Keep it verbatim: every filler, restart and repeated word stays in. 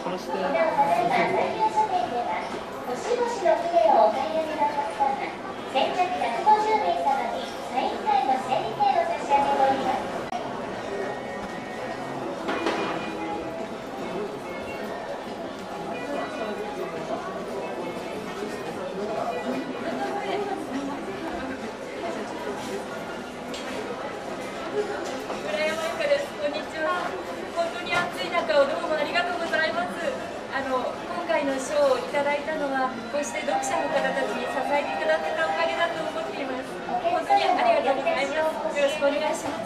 殺して。 なお、ただいま大宮書店では、星々の船をお買い上げのお客様、先着ひゃくごじゅうめいさまにサイン会の整理券を差し上げております。 村山由佳です。こんにちは。本当に暑い中をどうもありがとうございます。あの今回の賞をいただいたのは、こうして読者の方たちに支えていただけたおかげだと思っています。本当にありがとうございます。よろしくお願いします。